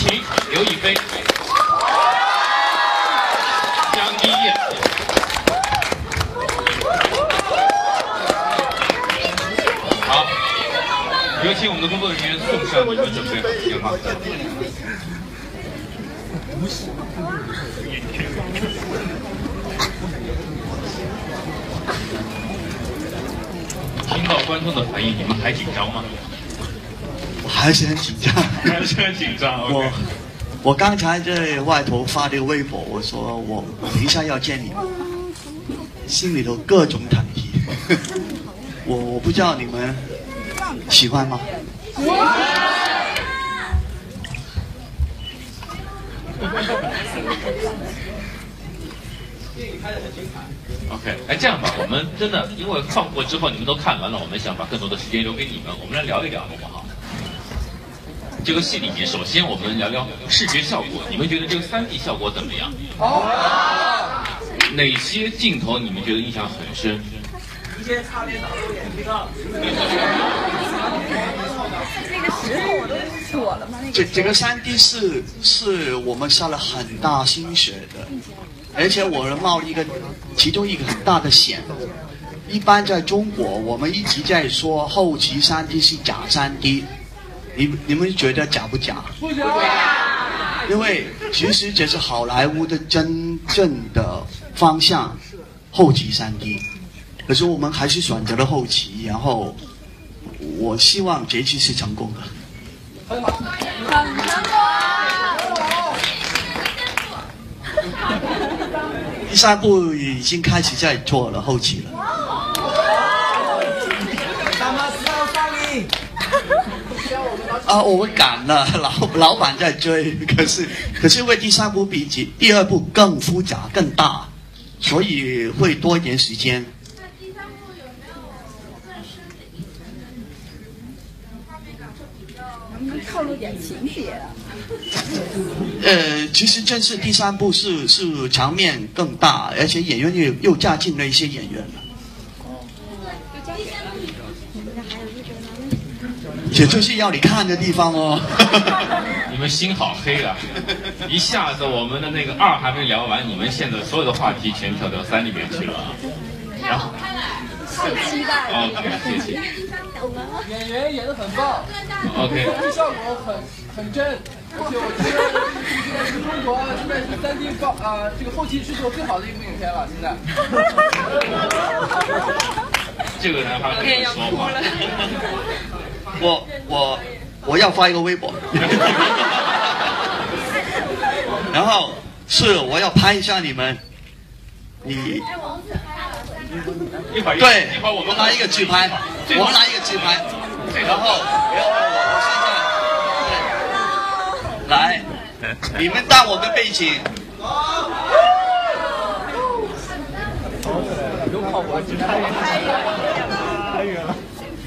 晴、刘亦菲、江一燕。好，有请我们的工作人员送上你们准备好的烟花。听到观众的反应，你们还紧张吗？ 我还是很紧张， 还是很紧张。 我刚才在外头发了个微博，我说我等一下要见你们，心里头各种忐忑。我不知道你们喜欢吗？ OK， 哎，这样吧，我们真的因为放过之后你们都看完了，我们想把更多的时间留给你们，我们来聊一聊好不好？这个戏里面，首先我们聊聊视觉效果，你们觉得这个3D 效果怎么样？哪些镜头你们觉得印象很深？ 直接擦脸打到眼睛上。 那个石头我都躲了吗？ 这个3D 是我们下了很大心血的，而且我冒了其中一个很大的险。一般在中国，我们一直在说后期3D 是假3D，你们觉得假不假？ 不假。 因为其实这是好莱坞的真正的方向，后期3D。可是我们还是选择了后期，然后我希望这期是成功的。 很好， 很成功。 第3部已经开始在做了后期了。我们赶了，老板在追，可是因为第3部比第2部更复杂更大，所以会多一点时间。 能不能透露点情节啊？ 其实正式第3部是场面更大，而且演员又加进了一些演员了。这就是要你看的地方哦。 你们心好黑啊！一下子我们的那个2还没聊完，你们现在所有的话题全跳到3里面去了。然后， 太期待了。 OK， 谢谢。 演员演得很棒。 OK。 效果很真，而且我觉得现在是中国现在是3D 这个后期制作最好的一部影片了，现在。 这个男孩可以说话。 我要发一个微博，然后我要拍一下你们，对，我们拿一个自拍，然后我现在来，你们当我的背景。 有跑过去，太远了。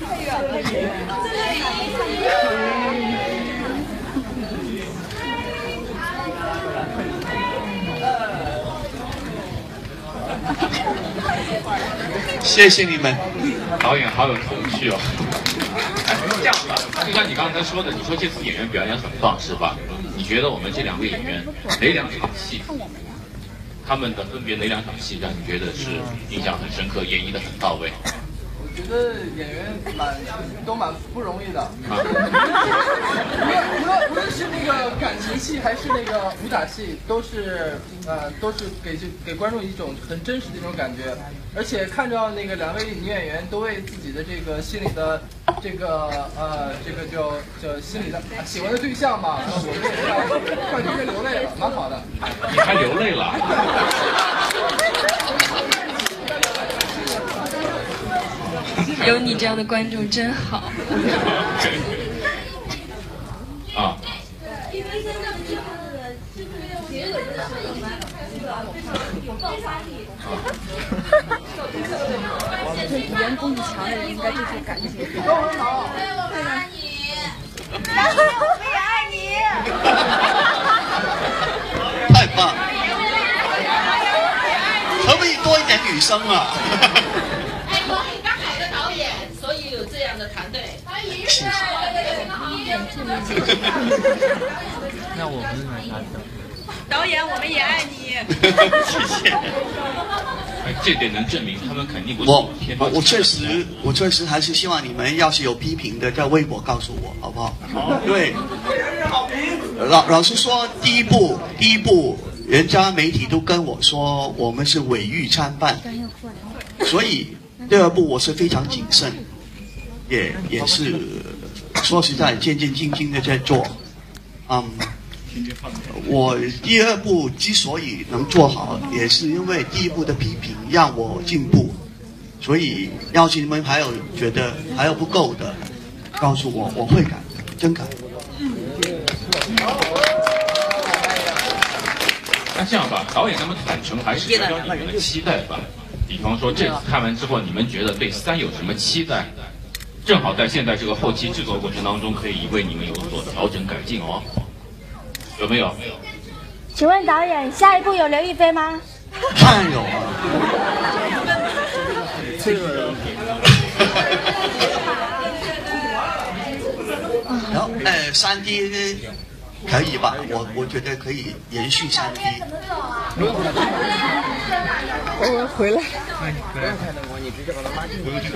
谢谢你们， 导演好有童趣哦。哎，这样吧，就像你刚才说的，你说这次演员表演很棒，是吧？你觉得我们这2位演员哪2场戏，他们的分别哪2场戏让你觉得是印象很深刻，演绎的很到位？ 我觉得演员都蛮不容易的。无论是那个感情戏还是那个武打戏，都是给观众一种很真实的一种感觉。而且看着那个2位女演员都为自己的这个心里的这个心里的喜欢的对象嘛，我们也是快直接流泪了，蛮好的。 你还流泪了？ 有你这样的观众真好。 啊。 对语言功底强的人应该就是感觉。 都很好。 我也爱你，我也爱你。 太棒！可不可以多一点女生啊？ 哎，我很刚好的导演，所以有这样的团队。 谢谢。 那我们是啥的？ 导演，我们也爱你。 谢谢。 这点能证明他们肯定不是偏方。 我确实还是希望你们要是有批评的，在微博告诉我，好不好？对。老实说，第一部，人家媒体都跟我说我们是伪誉参半，所以第二部我是非常谨慎，也是说实在渐渐兢兢的在做。我第二部之所以能做好，也是因为第一部的批评让我进步，所以要是你们还有觉得还有不够的，告诉我，我会改的，真改。 那这样吧，导演那么坦诚，还是聊聊你们的期待吧。比方说这次看完之后，你们觉得对3有什么期待？正好在现在这个后期制作过程当中，可以为你们有所调整改进哦。有没有？ 请问导演，下一部有刘亦菲吗？ 当然有啊。然后3D 可以吧？我觉得可以延续3D。 我回来。 你直接把他拉进去。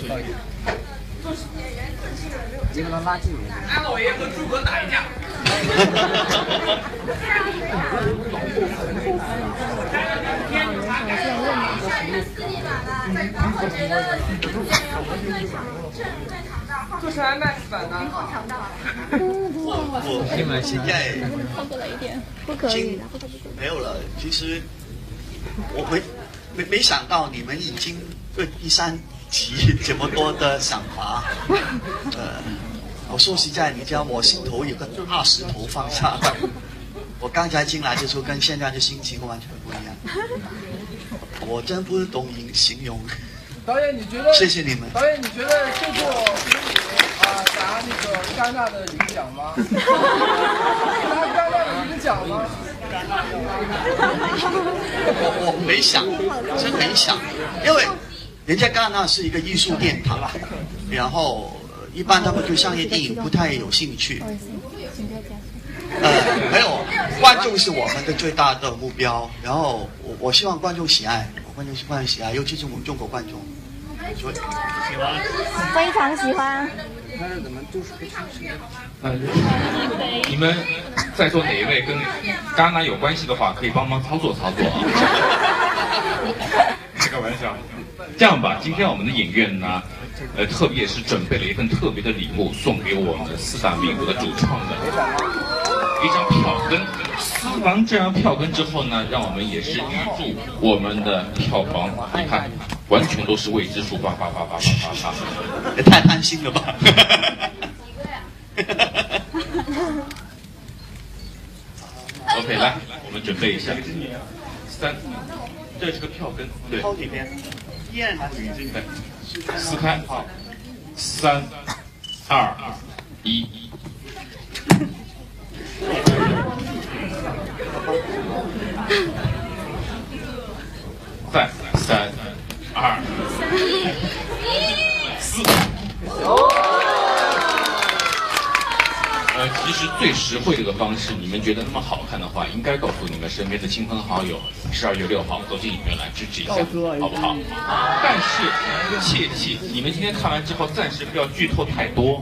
你把他拉进去。 安老爷和诸葛打一架。做成 IMAX 版的。 我现在不可以没有了。其实我没想到你们已经对第3集这么多的赏罚。我说实在，你知道我心头有个大石头放下来。我刚才进来的时候跟现在的心情完全不一样。我真不懂形容。 导演，你觉得？ 谢谢你们。 导演，你觉得这部拿那个戛纳的银奖吗？拿戛纳的银奖吗？ 我没想，真没想，因为人家戛纳是一个艺术殿堂，然后一般他们对商业电影不太有兴趣。没有，观众是我们的最大的目标，然后我希望观众喜爱，观众喜爱，尤其是我们中国观众。所以非常喜欢。 你们在座哪一位跟戛纳有关系的话，可以帮忙操作操作啊。开个玩笑。这样吧，今天我们的影院呢，特别是准备了一份特别的礼物，送给我们4大名捕的主创的一张票根。撕完这张票根之后呢，让我们也是预祝我们的票房，你看，完全都是未知数，叭。 也太贪心了吧。 OK， 来，我们准备一下。3，这是个票根，对。 抄几遍？ 对，撕开。3、2、1。再3、2、4。其实最实惠的一个方式，你们觉得那么好看的话，应该告诉你们身边的亲朋好友，12月6号走进影院来支持一下，好不好？但是切记，你们今天看完之后，暂时不要剧透太多，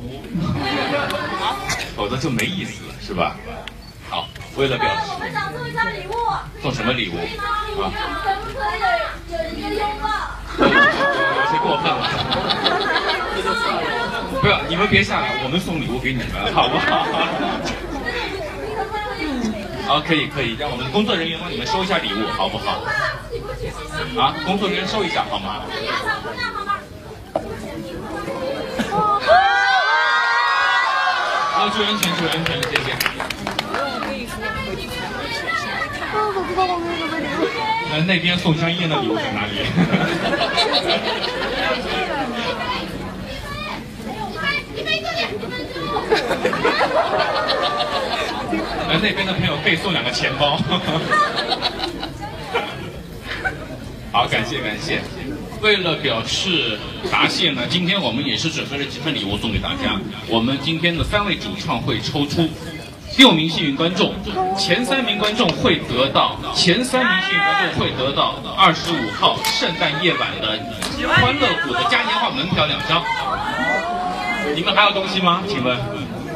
否则就没意思了，是吧？好，为了表示， 我们想送一张礼物。 送什么礼物？啊？ 可不可以有一个拥抱？ 有些过分了。不要，你们别下来，我们送礼物给你们，好不好？好，可以，让我们的工作人员帮你们收一下礼物，好不好？啊，工作人员收一下好吗？注意安全，谢谢。那边送香烟的礼物在哪里？那边的朋友可以送2个钱包。好，感谢。为了表示答谢呢，今天我们也是准备了几份礼物送给大家。我们今天的3位主唱会抽出 6名幸运观众，前3名观众会得到25号圣诞夜晚的欢乐谷的嘉年华门票2张。你们还有东西吗？请问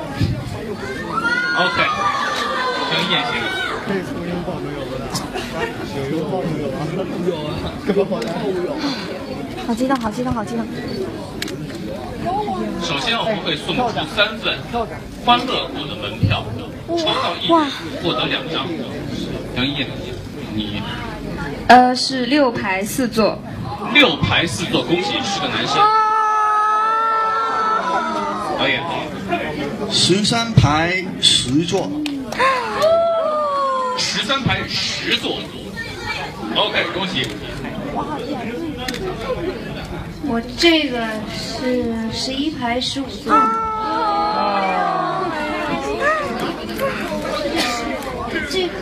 ？OK， 很艳行。 好激动，好激动，好激动！ 首先我们会送出3份欢乐谷的门票，抽到1人获得2张。杨一燕，你是6排4座。 6排4座，恭喜是个男生。导演 13排10座 ，13排10座。OK， 恭喜。 我这个是11排15座。这个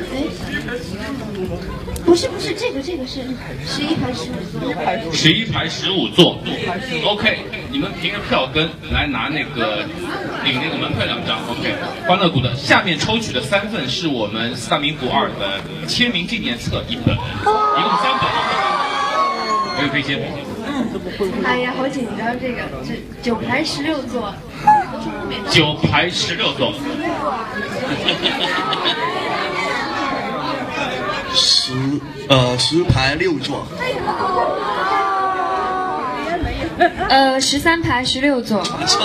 不是，这个是11排15座。 11排15座。OK， 你们凭着票根来拿领那个门票2张。OK， 欢乐谷的下面抽取的3份是我们4大名捕2的签名纪念册1本，一共3本。还有飞仙。 哎呀，好紧张！这9排16座 ，9排16座 ，10排6座 ，13排16座。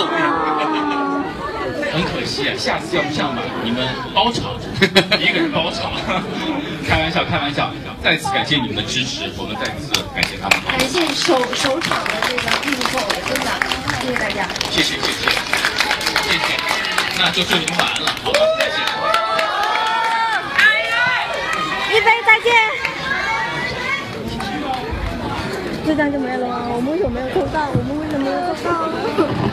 很可惜啊，下次要不这样吧，你们包场，一个人包场。开玩笑，开玩笑。再次感谢你们的支持，我们再次感谢他们。 感谢首场的这个应付，真的，谢谢大家。 谢谢。那就祝你们晚安了，好吧？再见。 一菲再见。就这样就没了吗？我们为什么没有抽到？